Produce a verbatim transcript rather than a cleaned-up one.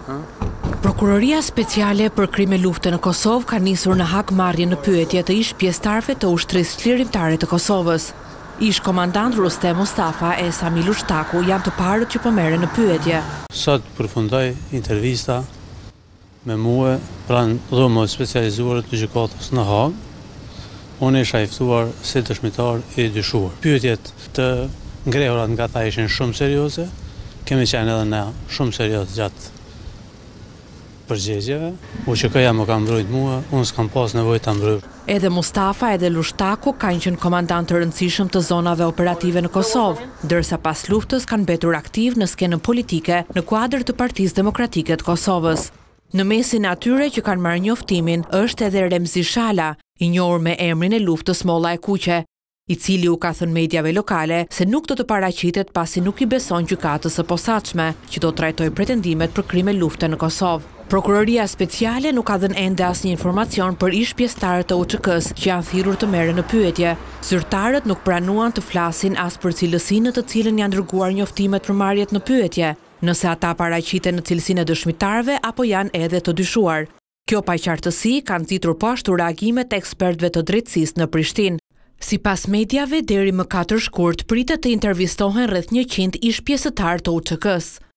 Prokuroria Speciale për Krime Lufte në Kosovë ka nisur në hakmarrje në pyetje të ish pjesëtarëve të ushtrisë çlirimtare të Kosovës. Ish komandant Rustem Mustafa e Sami Lushtaku janë të parët që po merren në pyetje. Sot përfundoi intervista me mua pranë dhomës specializuar të gjykatës në Hagë. Unë isha i ftuar si dëshmitar i dyshuar. Pyetjet të ngrehura nga ata ishin shumë serioze, kemi qenë edhe ne shumë serioz gjatë përgjegjeve, u që këja më ka mbrojt mua, unë s'kam pas nevojë ta mbroj. Edhe Mustafa edhe Lushtaku kanë qenë komandant të rëndësishëm të zonave operative në Kosovë, ndërsa pas luftës kanë mbetur aktiv në skenën politike në kuadër të Partisë Demokratike të Kosovës. Në mesin e atyre që kanë marrë njoftimin është edhe Remzi Shala, i njohur me emrin e luftës Molla e Kuqe, i cili u ka thënë mediave lokale se nuk do të paraqitet pasi nuk i beson gjykatës së posaçme, që do trajtojë pretendimet për krime lufte në Kosovë. Prokuroria Speciale nuk ka dhënë ende asnjë informacion për ish pjesëtarët të U Ç K-s që janë thirrur të merren në pyetje. Zyrtarët nuk pranuan të flasin as për cilësinë në të cilën janë dërguar njoftimet për marrjet në pyetje, nëse ata paraqiten në cilësinë e dëshmitarëve apo janë edhe të dyshuar. Kjo paqartësi kanë nxitur po ashtu reagimet e ekspertëve të drejtësisë në Prishtinë. Sipas mediave, deri më katër shkurt pritet të intervistohen rreth njëqind ish pjesëtar të U Ç K-s.